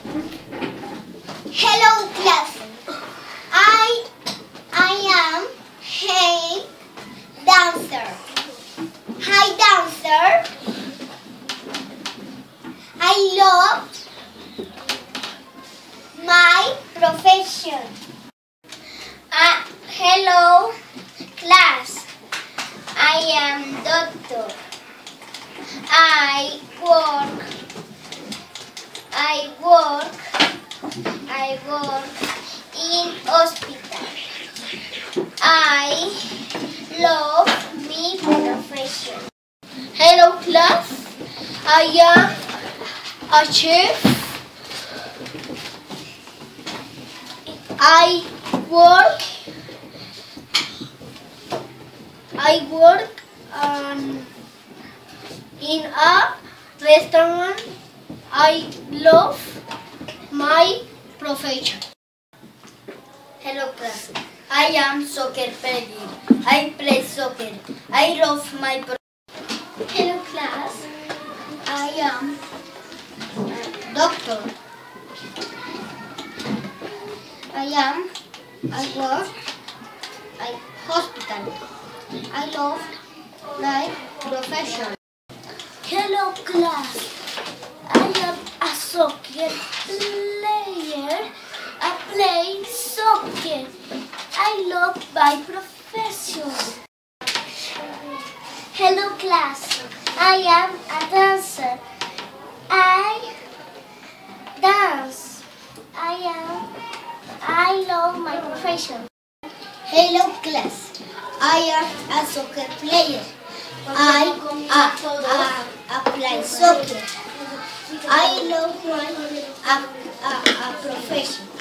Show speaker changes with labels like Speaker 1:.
Speaker 1: Hello class. I am a dancer. Hi dancer. I love my profession. Hello class. I am doctor. I work in hospital. I love my profession.
Speaker 2: Hello class, I am a chef. I work in a restaurant. I love my profession.
Speaker 3: Hello class, I am soccer player. I play soccer. I love my profession.
Speaker 1: Hello class. I am a doctor. I work in hospital. I love my profession.
Speaker 2: Hello class, I am a soccer player. I play soccer. I love my profession.
Speaker 1: Hello class. I am a dancer. I dance. I love my profession.
Speaker 3: Hello class, I am a soccer player. I play soccer. I love my profession.